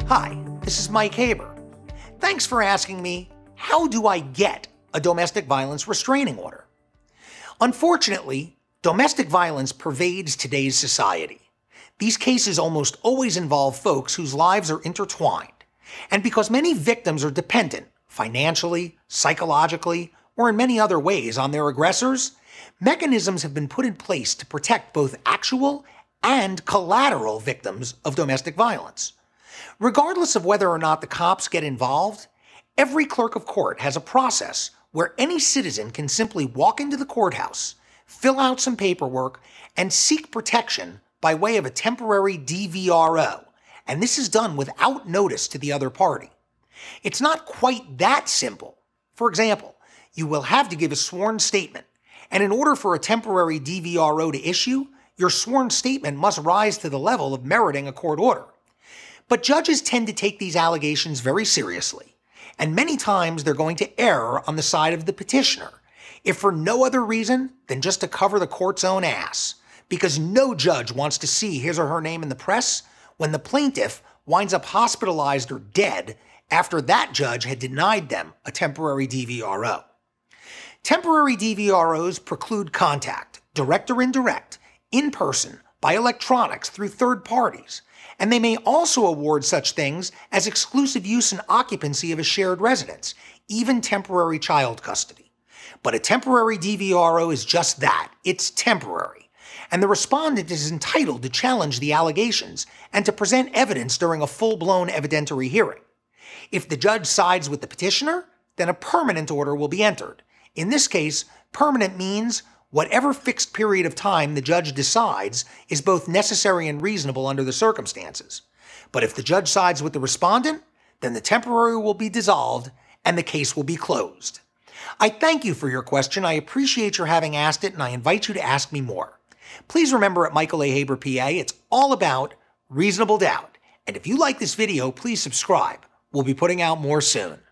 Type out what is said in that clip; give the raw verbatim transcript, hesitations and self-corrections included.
Hi, this is Mike Haber. Thanks for asking me, how do I get a domestic violence restraining order? Unfortunately, domestic violence pervades today's society. These cases almost always involve folks whose lives are intertwined. And because many victims are dependent, financially, psychologically, or in many other ways on their aggressors, mechanisms have been put in place to protect both actual and collateral victims of domestic violence. Regardless of whether or not the cops get involved, every clerk of court has a process where any citizen can simply walk into the courthouse, fill out some paperwork, and seek protection by way of a temporary D V R O, and this is done without notice to the other party. It's not quite that simple. For example, you will have to give a sworn statement, and in order for a temporary D V R O to issue, your sworn statement must rise to the level of meriting a court order. But judges tend to take these allegations very seriously, and many times they're going to err on the side of the petitioner, if for no other reason than just to cover the court's own ass, because no judge wants to see his or her name in the press when the plaintiff winds up hospitalized or dead after that judge had denied them a temporary D V R O. Temporary D V R Os preclude contact, direct or indirect, in person, by electronics through third parties, and they may also award such things as exclusive use and occupancy of a shared residence, even temporary child custody. But a temporary D V R O is just that, it's temporary, and the respondent is entitled to challenge the allegations and to present evidence during a full-blown evidentiary hearing. If the judge sides with the petitioner, then a permanent order will be entered. In this case, permanent means whatever fixed period of time the judge decides is both necessary and reasonable under the circumstances. But if the judge sides with the respondent, then the temporary will be dissolved and the case will be closed. I thank you for your question. I appreciate your having asked it, and I invite you to ask me more. Please remember, at Michael A. Haber, P A, it's all about reasonable doubt. And if you like this video, please subscribe. We'll be putting out more soon.